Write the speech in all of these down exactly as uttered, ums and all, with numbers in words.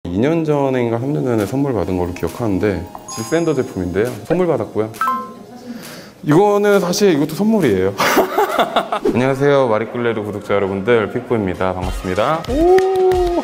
이 년 전인가 삼 년 전에 선물 받은 걸로 기억하는데 질샌더 제품인데요. 선물 받았고요. 이거는 사실 이것도 선물이에요. 안녕하세요, 마리끌레르 구독자 여러분들, 픽보입니다. 반갑습니다. 오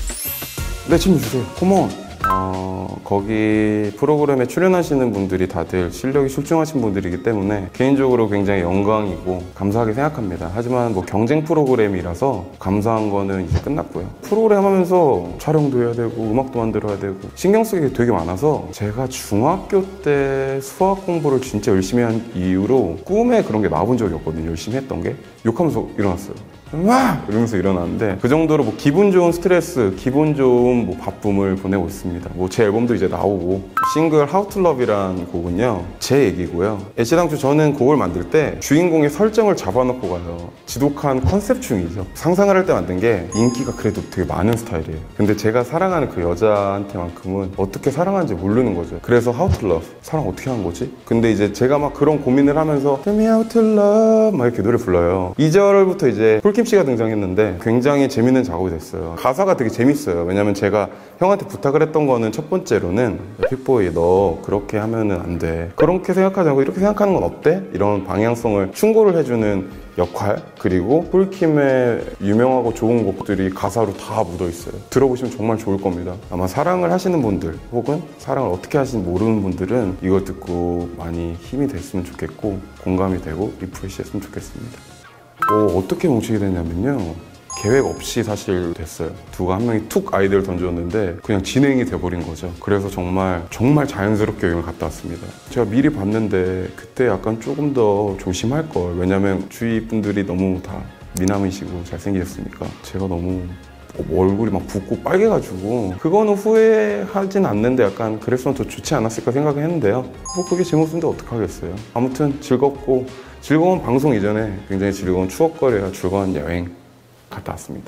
네, 질문 주세요. 컴온. 어, 거기 프로그램에 출연하시는 분들이 다들 실력이 출중하신 분들이기 때문에 개인적으로 굉장히 영광이고 감사하게 생각합니다. 하지만 뭐 경쟁 프로그램이라서 감사한 거는 이제 끝났고요. 프로그램 하면서 촬영도 해야 되고 음악도 만들어야 되고 신경 쓰기 되게 많아서 제가 중학교 때 수학 공부를 진짜 열심히 한 이후로 꿈에 그런 게 나와본 적이 없거든요. 열심히 했던 게. 욕하면서 일어났어요. 와! 이러면서 일어나는데 그 정도로 뭐 기분 좋은 스트레스, 기분 좋은 뭐 바쁨을 보내고 있습니다. 뭐 제 앨범도 이제 나오고 싱글 How to Love이라는 곡은요 제 얘기고요. 애시당초 저는 곡을 만들 때 주인공의 설정을 잡아놓고 가요. 지독한 컨셉 중이죠. 상상을 할 때 만든 게 인기가 그래도 되게 많은 스타일이에요. 근데 제가 사랑하는 그 여자한테만큼은 어떻게 사랑하는지 모르는 거죠. 그래서 How to Love, 사랑 어떻게 하는 거지? 근데 이제 제가 막 그런 고민을 하면서 Tell me how to love 막 이렇게 노래 불러요. 이 절부터 이제 폴킴씨가 등장했는데 굉장히 재밌는 작업이 됐어요. 가사가 되게 재밌어요. 왜냐면 제가 형한테 부탁을 했던 거는 첫 번째로는 픽보이 너 그렇게 하면은 안 돼. 그렇게 생각하지 않고 이렇게 생각하는 건 어때? 이런 방향성을 충고를 해주는 역할. 그리고 폴킴의 유명하고 좋은 곡들이 가사로 다 묻어 있어요. 들어보시면 정말 좋을 겁니다. 아마 사랑을 하시는 분들 혹은 사랑을 어떻게 하시는지 모르는 분들은 이걸 듣고 많이 힘이 됐으면 좋겠고 공감이 되고 리프레시 했으면 좋겠습니다. 어, 어떻게 뭉치게 됐냐면요, 계획 없이 사실 됐어요. 누가 한 명이 툭 아이디어를 던졌는데 그냥 진행이 돼버린 거죠. 그래서 정말 정말 자연스럽게 여행을 갔다 왔습니다. 제가 미리 봤는데 그때 약간 조금 더 조심할 걸. 왜냐면 주위 분들이 너무 다 미남이시고 잘생기셨으니까 제가 너무 얼굴이 막 붓고 빨개가지고 그거는 후회하진 않는데 약간 그랬으면 더 좋지 않았을까 생각을 했는데요. 뭐 그게 제 모습인데 어떡하겠어요. 아무튼 즐겁고 즐거운 방송 이전에 굉장히 즐거운 추억거리와 즐거운 여행 갔다 왔습니다.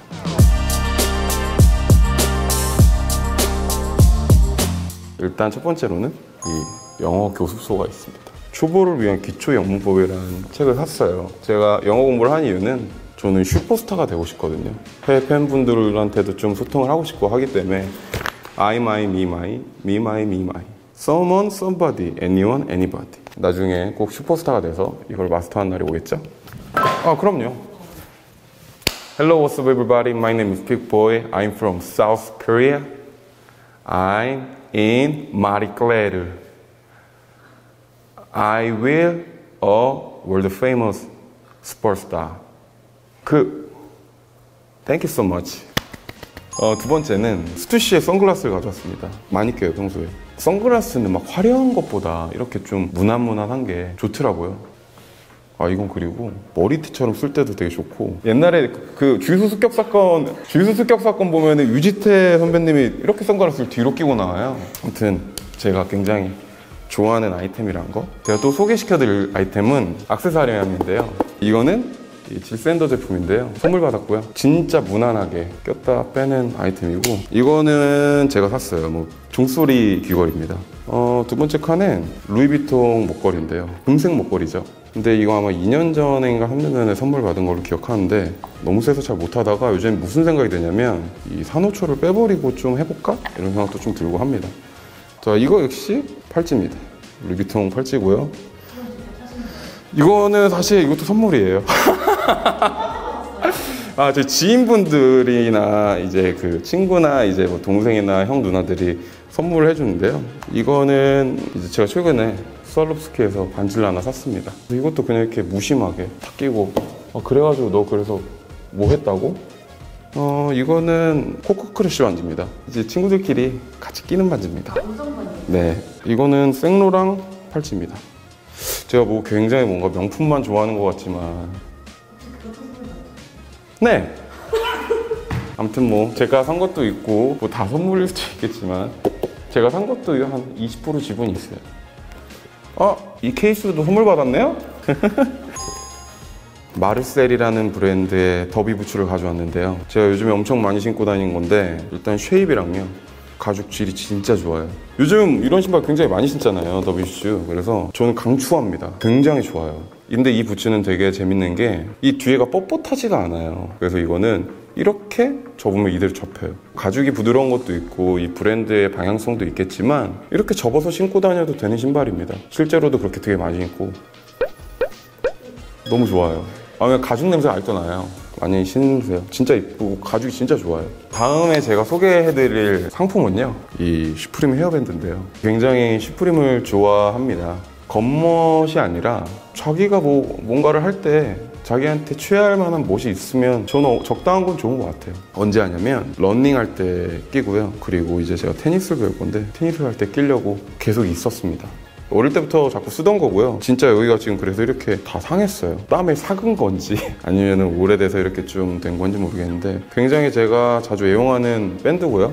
일단 첫 번째로는 이 영어 교습소가 있습니다. 초보를 위한 기초 영문법이라는 책을 샀어요. 제가 영어 공부를 한 이유는 저는 슈퍼스타가 되고 싶거든요. 해외 팬분들한테도 좀 소통을 하고 싶고 하기 때문에 I, my, me, my, me, my, me, my Someone, somebody, anyone, anybody 나중에 꼭 슈퍼스타가 돼서 이걸 마스터한 날이 오겠죠? 아, 그럼요. Hello, what's up everybody? My name is Pikboy. I'm from South Korea. I'm in Marie-Claire. I will a world famous sports star. 그, thank you so much. 어, 두 번째는 스투시의 선글라스를 가져왔습니다. 많이 껴요, 평소에. 선글라스는 막 화려한 것보다 이렇게 좀 무난무난한 게 좋더라고요. 아, 이건 그리고 머리띠처럼 쓸 때도 되게 좋고. 옛날에 그 주유소 습격 사건, 주유소 습격 사건 보면은 유지태 선배님이 이렇게 선글라스를 뒤로 끼고 나와요. 아무튼 제가 굉장히 좋아하는 아이템이란 거. 제가 또 소개시켜드릴 아이템은 액세서리함인데요. 이거는 이 질샌더 제품인데요. 선물 받았고요. 진짜 무난하게 꼈다 빼는 아이템이고, 이거는 제가 샀어요. 뭐 종소리 귀걸이입니다. 어, 두 번째 칸은 루이비통 목걸이인데요. 금색 목걸이죠. 근데 이거 아마 이 년 전인가 삼 년 전에 선물 받은 걸로 기억하는데 너무 세서 잘 못하다가 요즘 무슨 생각이 드냐면 이 산호초를 빼버리고 좀 해볼까? 이런 생각도 좀 들고 합니다. 자, 이거 역시 팔찌입니다. 루이비통 팔찌고요. 이거는 사실 이것도 선물이에요. 아, 제 지인분들이나 이제 그 친구나 이제 뭐 동생이나 형 누나들이 선물을 해주는데요. 이거는 이제 제가 최근에 스왈롭스키에서 반지를 하나 샀습니다. 이것도 그냥 이렇게 무심하게 탁 끼고, 아, 그래가지고 너 그래서 뭐 했다고? 어, 이거는 코코크러쉬 반지입니다. 이제 친구들끼리 같이 끼는 반지입니다. 네, 이거는 생로랑 팔찌입니다. 제가 뭐 굉장히 뭔가 명품만 좋아하는 것 같지만, 네! 아무튼 뭐 제가 산 것도 있고 뭐 다 선물일 수도 있겠지만 제가 산 것도 한 이십 퍼센트 지분이 있어요. 아, 이 케이스도 선물 받았네요? 마르셀이라는 브랜드의 더비 부츠를 가져왔는데요. 제가 요즘에 엄청 많이 신고 다니는 건데 일단 쉐입이랑요, 가죽 질이 진짜 좋아요. 요즘 이런 신발 굉장히 많이 신잖아요, 더비 슈즈. 그래서 저는 강추합니다. 굉장히 좋아요. 근데 이 부츠는 되게 재밌는 게 이 뒤에가 뻣뻣하지가 않아요. 그래서 이거는 이렇게 접으면 이대로 접혀요. 가죽이 부드러운 것도 있고 이 브랜드의 방향성도 있겠지만 이렇게 접어서 신고 다녀도 되는 신발입니다. 실제로도 그렇게 되게 많이 신고 너무 좋아요. 아, 가죽 냄새 아직도 나요. 많이 신으세요. 진짜 이쁘고 가죽이 진짜 좋아요. 다음에 제가 소개해드릴 상품은요, 이 슈프림 헤어밴드인데요. 굉장히 슈프림을 좋아합니다. 겉멋이 아니라 자기가 뭐 뭔가를 할 때 자기한테 취할 만한 멋이 있으면 저는 적당한 건 좋은 것 같아요. 언제 하냐면 러닝할 때 끼고요. 그리고 이제 제가 테니스를 배울 건데 테니스 할 때 끼려고 계속 있었습니다. 어릴 때부터 자꾸 쓰던 거고요. 진짜 여기가 지금 그래서 이렇게 다 상했어요. 땀에 삭은 건지 아니면 오래돼서 이렇게 좀 된 건지 모르겠는데 굉장히 제가 자주 애용하는 밴드고요.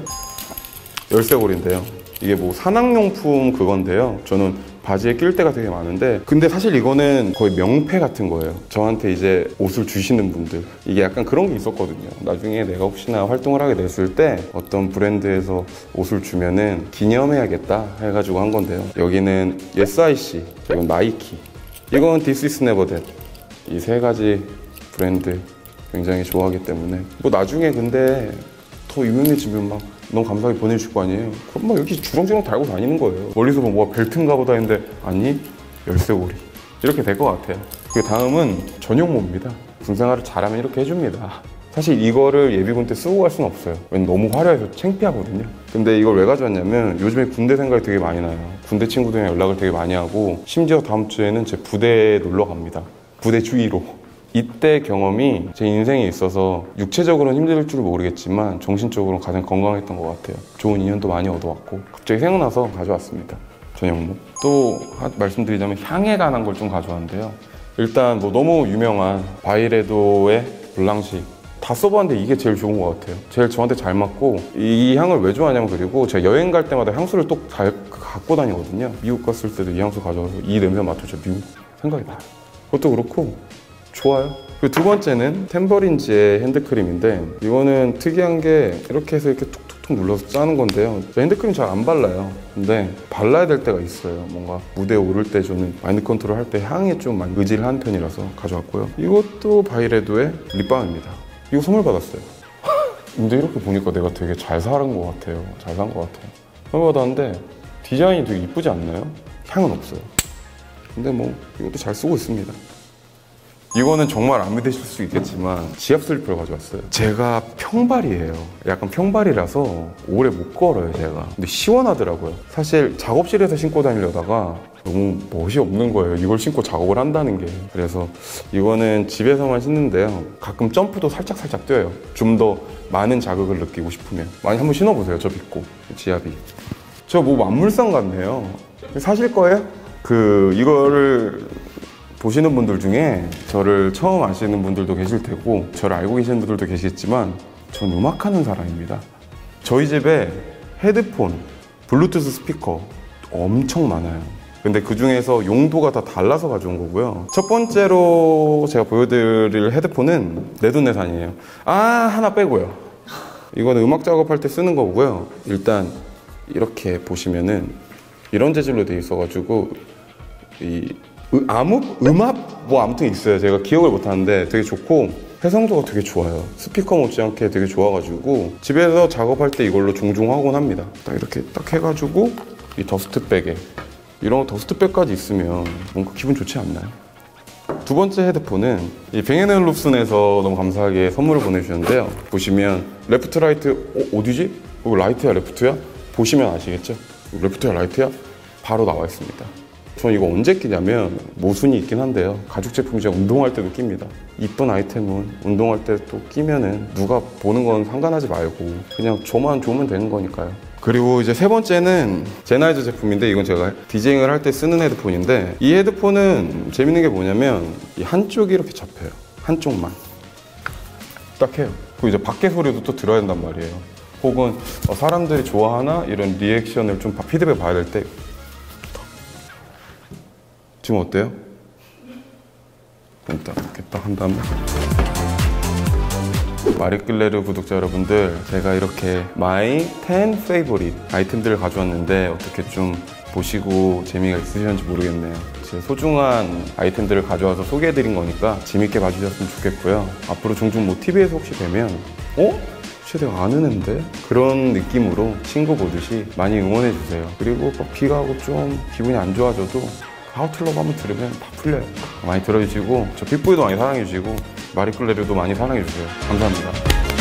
열쇠고리인데요. 이게 뭐 산악용품 그건데요. 저는 바지에 낄 때가 되게 많은데 근데 사실 이거는 거의 명패 같은 거예요. 저한테 이제 옷을 주시는 분들 이게 약간 그런 게 있었거든요. 나중에 내가 혹시나 활동을 하게 됐을 때 어떤 브랜드에서 옷을 주면은 기념해야겠다 해가지고 한 건데요. 여기는 예스 아이씨, 이건 나이키, 이건 This is never that. 이 세 가지 브랜드 굉장히 좋아하기 때문에 뭐 나중에 근데 더 유명해지면 막 너무 감사하게 보내주실 거 아니에요. 그럼 막 이렇게 주렁주렁 달고 다니는 거예요. 멀리서 보면 뭐가 벨트인가 보다 했는데 아니 열쇠고리 이렇게 될 것 같아요. 그 다음은 전용모입니다. 군생활을 잘하면 이렇게 해줍니다. 사실 이거를 예비군 때 쓰고 갈 수는 없어요. 왜냐면 너무 화려해서 창피하거든요. 근데 이걸 왜 가져왔냐면 요즘에 군대 생각이 되게 많이 나요. 군대 친구들이랑 연락을 되게 많이 하고 심지어 다음 주에는 제 부대에 놀러 갑니다. 부대 주위로. 이때 경험이 제 인생에 있어서 육체적으로는 힘들 줄 모르겠지만 정신적으로는 가장 건강했던 것 같아요. 좋은 인연도 많이 얻어왔고 갑자기 생각나서 가져왔습니다. 전용모. 또 말씀드리자면 향에 관한 걸 좀 가져왔는데요. 일단 뭐 너무 유명한 바이레도의 블랑시 다 써봤는데 이게 제일 좋은 것 같아요. 제일 저한테 잘 맞고 이 향을 왜 좋아하냐면 그리고 제가 여행 갈 때마다 향수를 또 갖고 다니거든요. 미국 갔을 때도 이 향수 가져와서 이 냄새 맡으면 저 미국 생각이 나요. 그것도 그렇고 좋아요. 그리고 두 번째는 템버린즈의 핸드크림인데 이거는 특이한 게 이렇게 해서 이렇게 툭툭툭 눌러서 짜는 건데요. 저 핸드크림 잘 안 발라요. 근데 발라야 될 때가 있어요. 뭔가 무대에 오를 때 저는 마인드 컨트롤 할 때 향이 좀 많이 의질한 편이라서 가져왔고요. 이것도 바이레도의 립밤입니다. 이거 선물 받았어요. 근데 이렇게 보니까 내가 되게 잘 사는 것 같아요. 잘 산 것 같아요. 선물 받았는데 디자인이 되게 이쁘지 않나요? 향은 없어요. 근데 뭐 이것도 잘 쓰고 있습니다. 이거는 정말 안 믿으실 수 있겠지만 지압 슬리퍼를 가져왔어요. 제가 평발이에요. 약간 평발이라서 오래 못 걸어요, 제가. 근데 시원하더라고요. 사실 작업실에서 신고 다니려다가 너무 멋이 없는 거예요. 이걸 신고 작업을 한다는 게. 그래서 이거는 집에서만 신는데요. 가끔 점프도 살짝살짝 뛰어요. 좀 더 많은 자극을 느끼고 싶으면. 많이 한번 신어보세요, 저 믿고. 지압이. 저 뭐 만물상 같네요. 사실 거예요? 그 이거를 보시는 분들 중에 저를 처음 아시는 분들도 계실 테고 저를 알고 계시는 분들도 계시겠지만 전 음악하는 사람입니다. 저희 집에 헤드폰, 블루투스 스피커 엄청 많아요. 근데 그 중에서 용도가 다 달라서 가져온 거고요. 첫 번째로 제가 보여드릴 헤드폰은 내돈내산이에요. 아, 하나 빼고요. 이거는 음악 작업할 때 쓰는 거고요. 일단 이렇게 보시면은 이런 재질로 되어 있어가지고 이 암흑? 음압? 뭐 아무튼 있어요. 제가 기억을 못하는데 되게 좋고 해상도가 되게 좋아요. 스피커 못지않게 되게 좋아가지고 집에서 작업할 때 이걸로 종종 하곤 합니다. 딱 이렇게 딱 해가지고 이 더스트백에 이런 더스트백까지 있으면 뭔가 기분 좋지 않나요? 두 번째 헤드폰은 이 뱅앤올ufsen에서 너무 감사하게 선물을 보내주셨는데요. 보시면 레프트 라이트 어? 어디지? 이거 라이트야 레프트야? 보시면 아시겠죠? 레프트야 라이트야? 바로 나와 있습니다. 저는 이거 언제 끼냐면 모순이 있긴 한데요. 가죽 제품 제가 운동할 때도 낍니다. 이쁜 아이템은 운동할 때 또 끼면은 누가 보는 건 상관하지 말고 그냥 저만 좋으면 되는 거니까요. 그리고 이제 세 번째는 제나이저 제품인데 이건 제가 디제잉을 할 때 쓰는 헤드폰인데 이 헤드폰은 재밌는 게 뭐냐면 이 한쪽이 이렇게 잡혀요. 한쪽만 딱 해요. 그리고 이제 밖에 소리도 또 들어야 된단 말이에요. 혹은 사람들이 좋아하나 이런 리액션을 좀 피드백 봐야 될 때 지금 어때요? 일단 이렇게 딱 한 다음에 마리끌레르 구독자 여러분들, 제가 이렇게 마이 텐 페이보릿 아이템들을 가져왔는데 어떻게 좀 보시고 재미가 있으셨는지 모르겠네요. 제 소중한 아이템들을 가져와서 소개해드린 거니까 재밌게 봐주셨으면 좋겠고요. 앞으로 종종 뭐 티비에서 혹시 뵈면 어? 쟤 내가 아는 앤데? 그런 느낌으로 친구 보듯이 많이 응원해주세요. 그리고 막 비가 오고 좀 기분이 안 좋아져도 하우틀러브 한번 들으면 다 풀려요. 많이 들어주시고 저 픽보이도 많이 사랑해주시고 마리끌레르도 많이 사랑해주세요. 감사합니다.